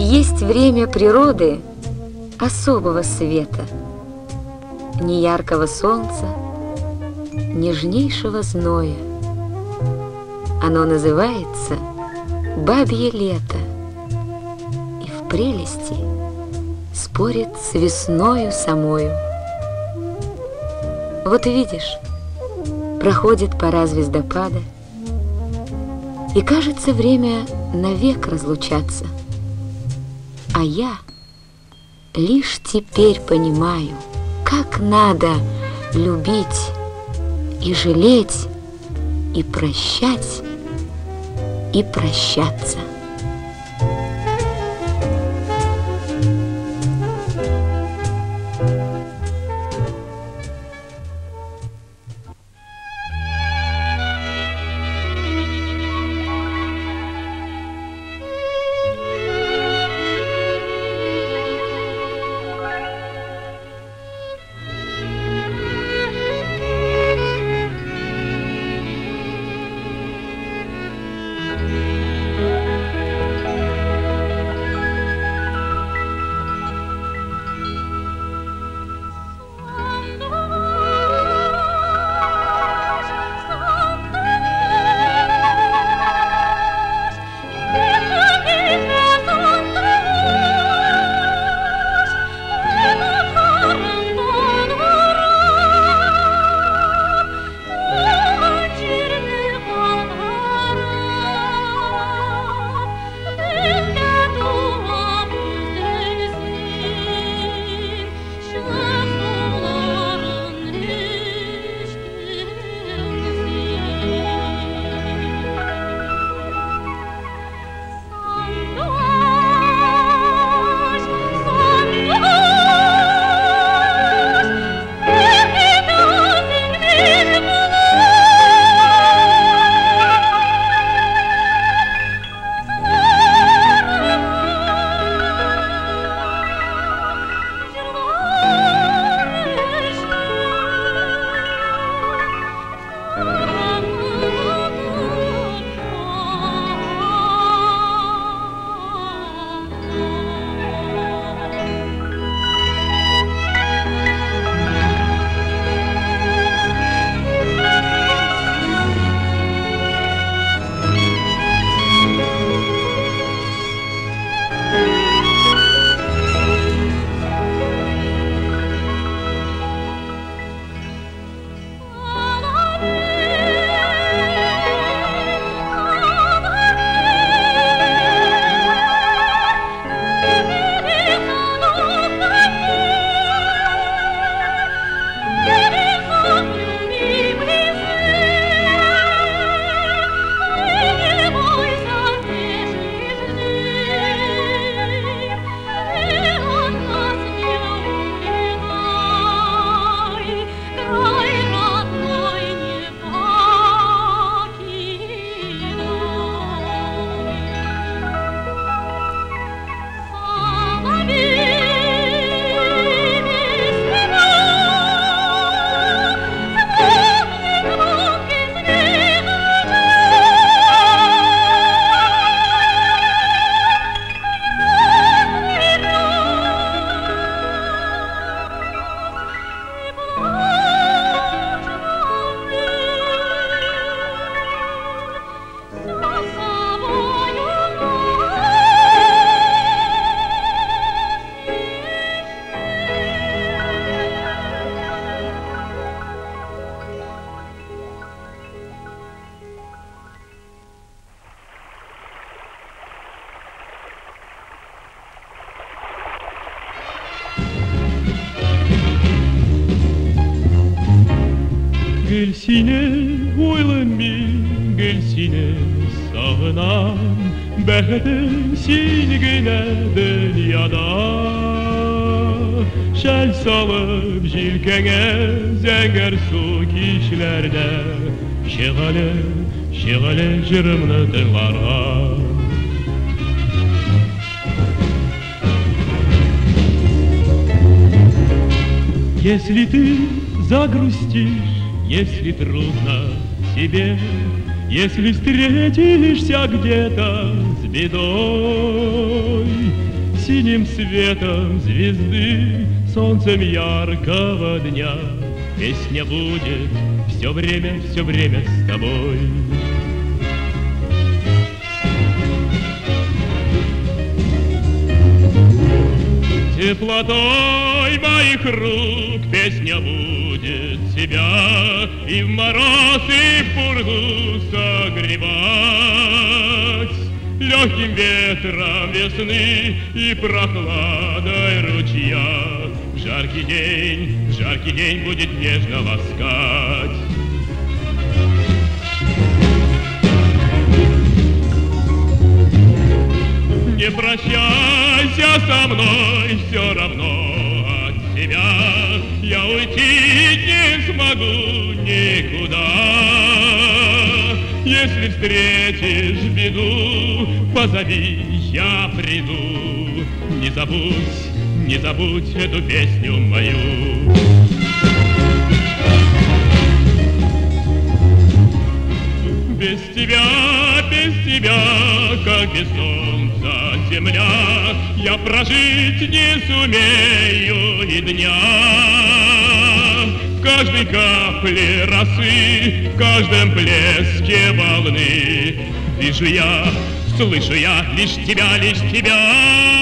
Есть время природы особого света, ни яркого солнца, нежнейшего зноя. Оно называется бабье лето, и в прелести спорит с весною самою. Вот видишь, проходит пора звездопада, и кажется время навек разлучаться. А я лишь теперь понимаю, как надо любить и жалеть, и прощать, и прощаться. Гел сине ойлым мин, гел сине сағынам, бәхетің сен генә дөньяда. Шәл салып җилкәңә зәңгәр су кичләрдә, чыгалы җырымны тыңларга. Если ты загрустишь, если трудно тебе, если встретишься где-то с бедой, синим светом звезды, солнцем яркого дня. Песня будет все время с тобой. Теплотой моих рук песня будет тебя и в мороз, и в пургу согревать. Легким ветром весны и прохладой ручья жаркий день будет нежно ласкать. Не прощайся со мной, все равно от тебя я уйти не смогу никуда. Если встретишь беду, позови, я приду. Не забудь эту песню мою. Без тебя, как без солнца земля, я прожить не сумею и дня. В каждой капле росы, в каждом плеске волны вижу я, слышу я лишь тебя, лишь тебя.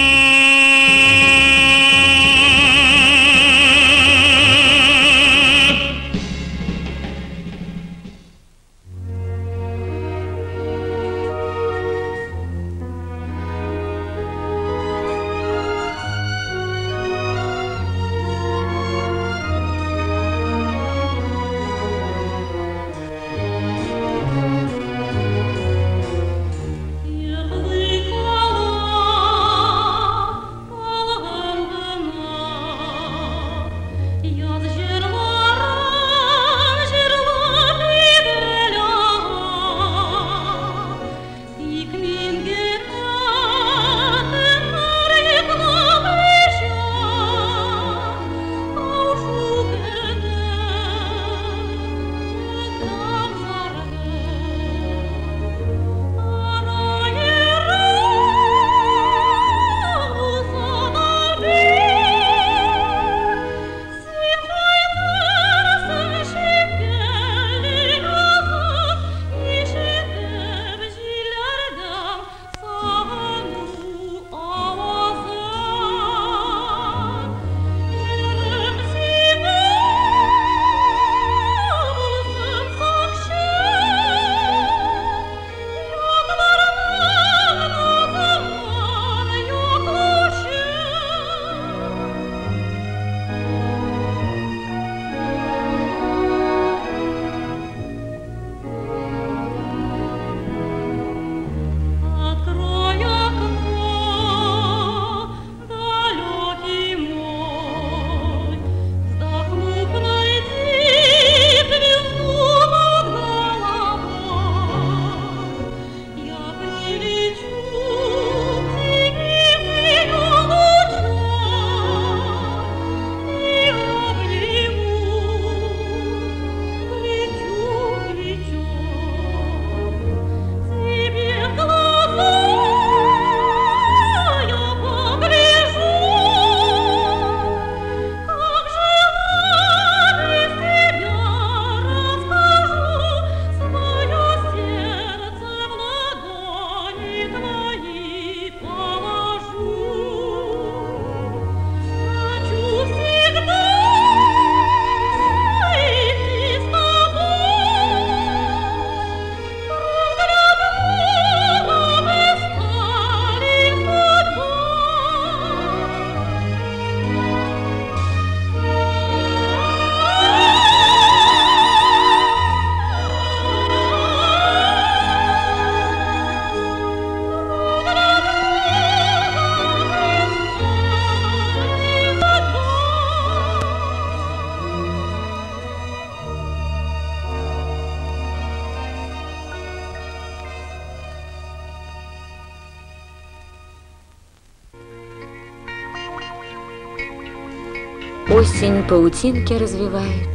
Осень паутинки развивает,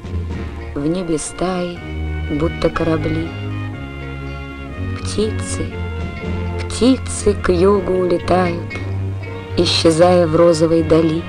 в небе стаи, будто корабли. Птицы к югу улетают, исчезая в розовой дали.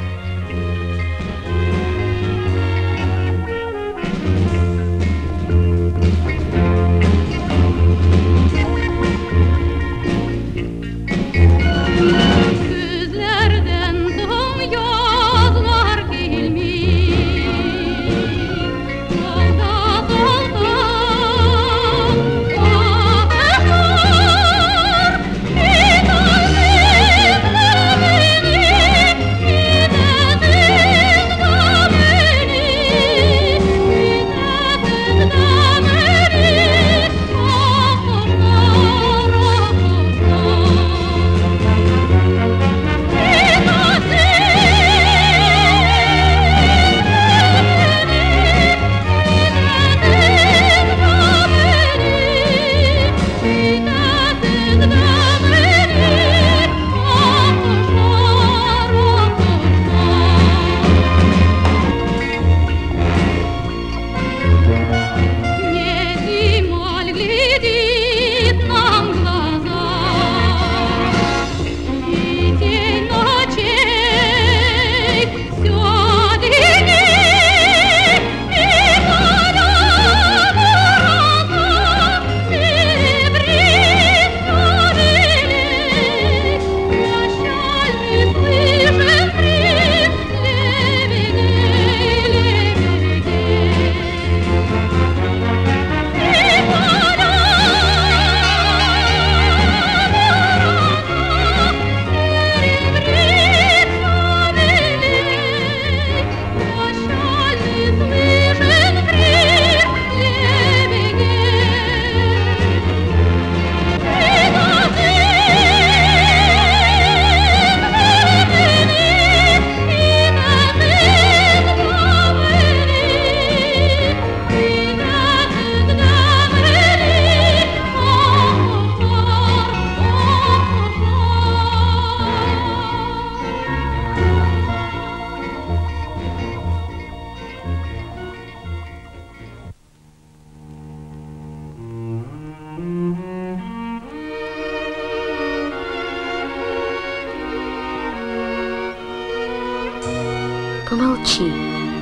Помолчи,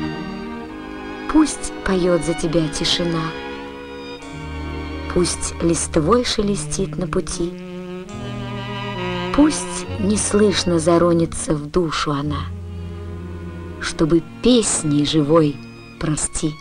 пусть поет за тебя тишина, пусть листвой шелестит на пути, пусть неслышно заронится в душу она, чтобы песней живой прости.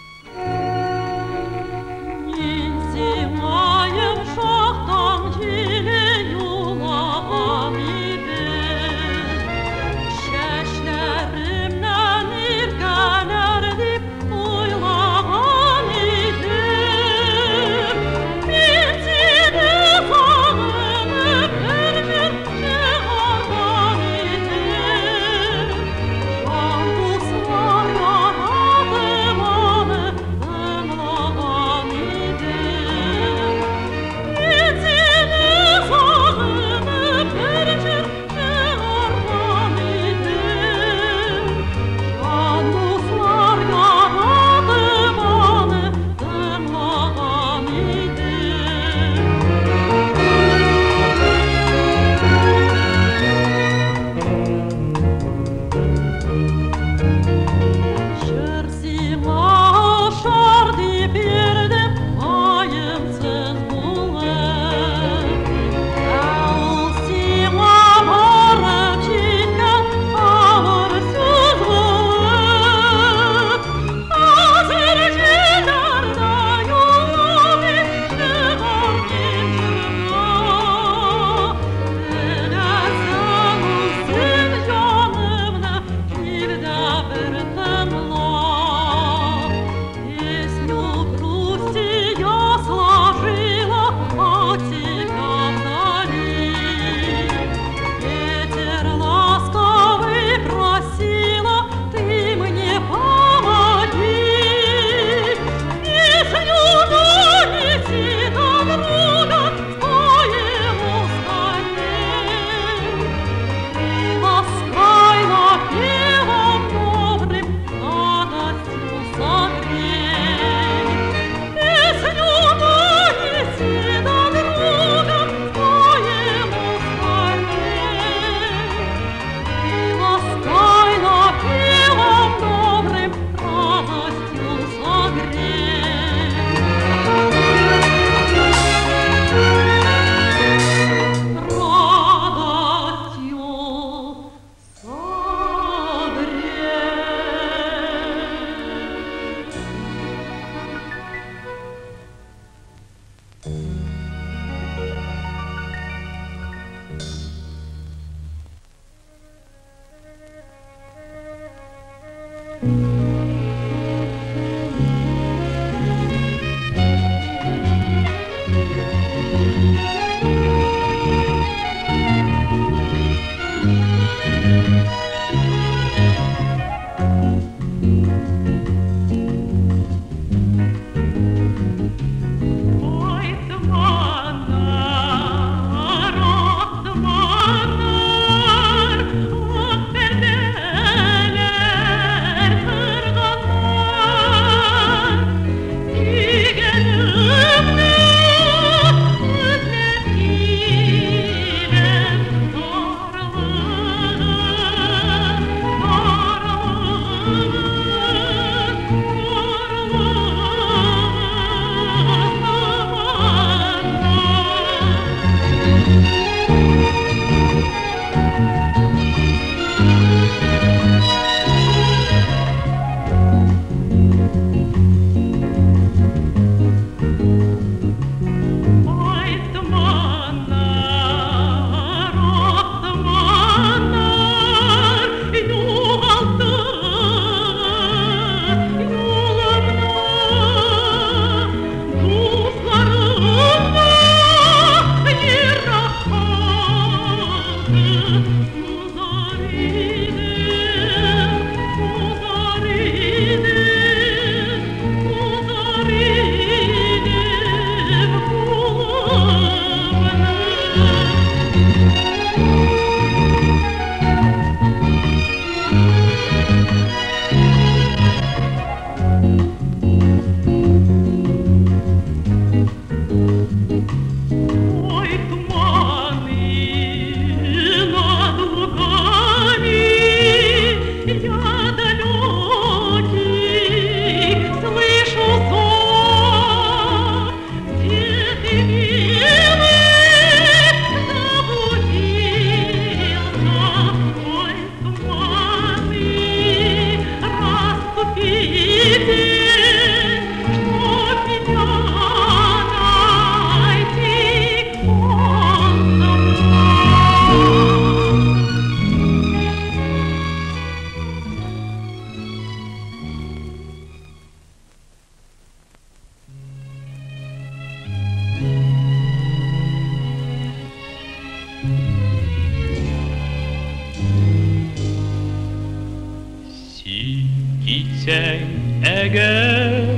eğer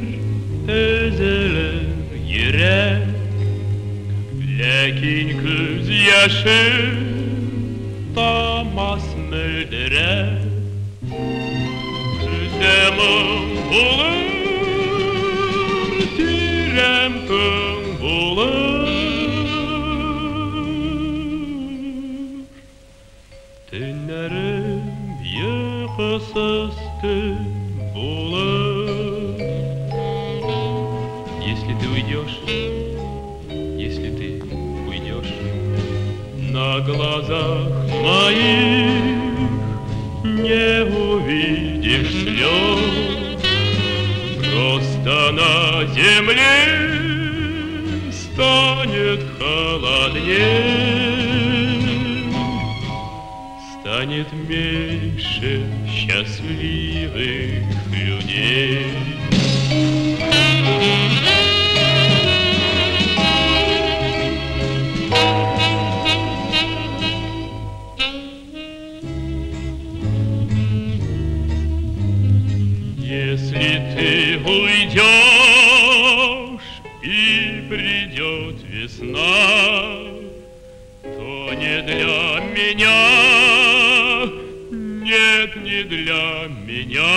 üzülür yürek, lakin göz yaşı tamaz müldüre. Üzemim bulur, tiremtim bulur. Tünlerim uykusuz tün bulur. Если ты уйдешь, на глазах моих не увидишь слез. Просто на земле станет холодней, станет меньше счастливых людей. Если ты уйдешь и придет весна, то не для меня, нет, не для меня.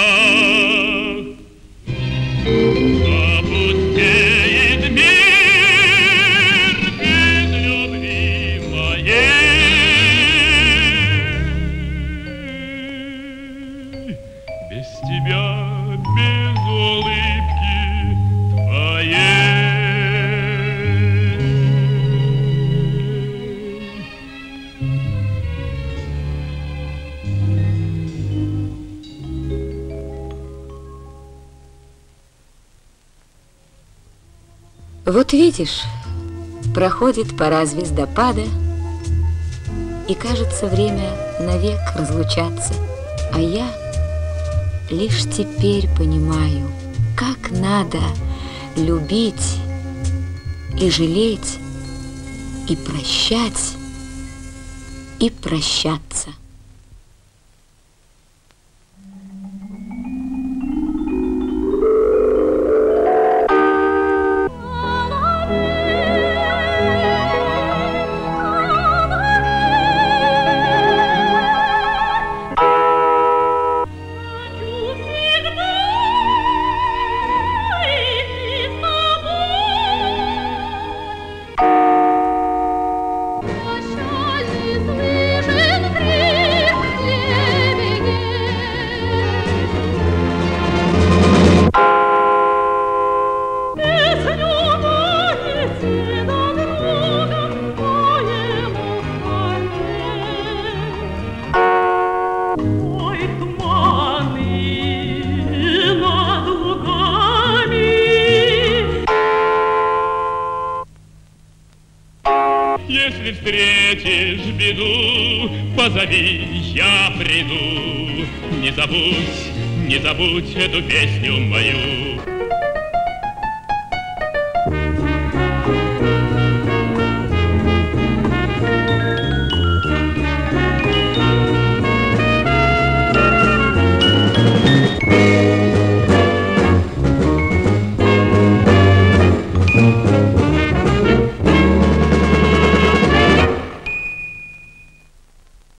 Опустеет мир без любви моей, без тебя. Без улыбки твоей. Вот видишь, проходит пора звездопада, и кажется время навек разлучаться, а я лишь теперь понимаю, как надо любить и жалеть, и прощать, и прощаться. Если встретишь беду, позови, я приду. Не забудь эту песню мою.